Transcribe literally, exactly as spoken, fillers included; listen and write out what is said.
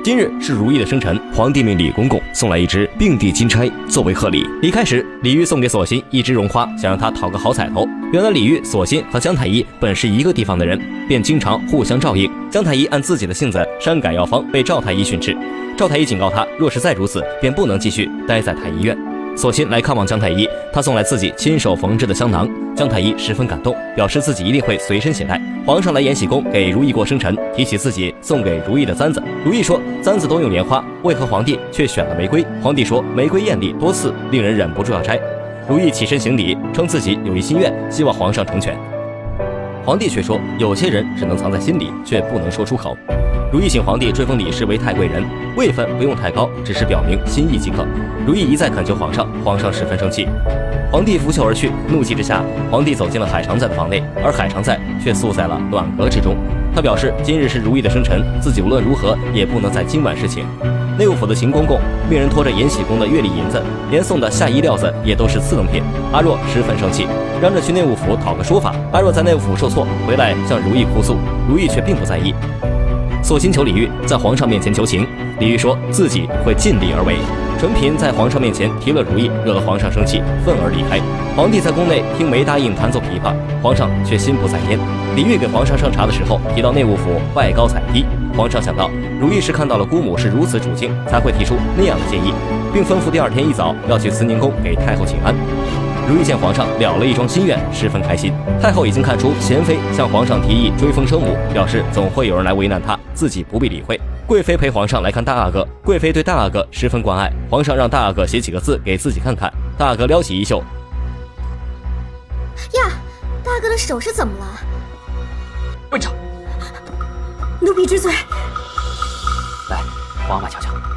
今日是如意的生辰，皇帝命李公公送来一只并蒂金钗作为贺礼。离开时，李煜送给索心一枝绒花，想让他讨个好彩头。原来李煜、索心和姜太医本是一个地方的人，便经常互相照应。姜太医按自己的性子删改药方，被赵太医训斥。赵太医警告他，若是再如此，便不能继续待在太医院。索心来看望姜太医，他送来自己亲手缝制的香囊，姜太医十分感动，表示自己一定会随身携带。皇上来延禧宫给如意过生辰，提起自己送给如意的簪子，如意说簪子都用莲花，为何皇帝却选了玫瑰？皇帝说玫瑰艳丽多刺，令人忍不住要摘。如意起身行礼，称自己有一心愿，希望皇上成全。皇帝却说，有些人只能藏在心里，却不能说出口。如意请皇帝追封李氏为太贵人，位分不用太高，只是表明心意即可。如意一再恳求皇上，皇上十分生气。皇帝拂袖而去，怒气之下，皇帝走进了海常在的房内，而海常在却宿在了暖阁之中。他表示，今日是如意的生辰，自己无论如何也不能在今晚侍寝。内务府的秦公公命人拖着延禧宫的月例银子，连送的下衣料子也都是次等品。阿若十分生气，嚷着去内务府讨个说法。阿若在内务府受挫，回来向如意哭诉，如意却并不在意。索心求李煜在皇上面前求情，李煜说自己会尽力而为。纯嫔在皇上面前提了如意，惹得皇上生气，愤而离开。皇帝在宫内听没答应弹奏琵琶，皇上却心不在焉。李煜给皇上上茶的时候提到内务府拜高踩低，皇上想到如意是看到了姑母是如此处境，才会提出那样的建议，并吩咐第二天一早要去慈宁宫给太后请安。如意见皇上了了一桩心愿，十分开心。太后已经看出贤妃向皇上提议追封生母，表示总会有人来为难她，自己不必理会。贵妃陪皇上来看大阿哥，贵妃对大阿哥十分关爱，皇上让大阿哥写几个字给自己看看。大阿哥撩起衣袖， 呀，大阿哥的手是怎么了？ 问着， 奴婢知罪。 来，皇阿玛瞧瞧。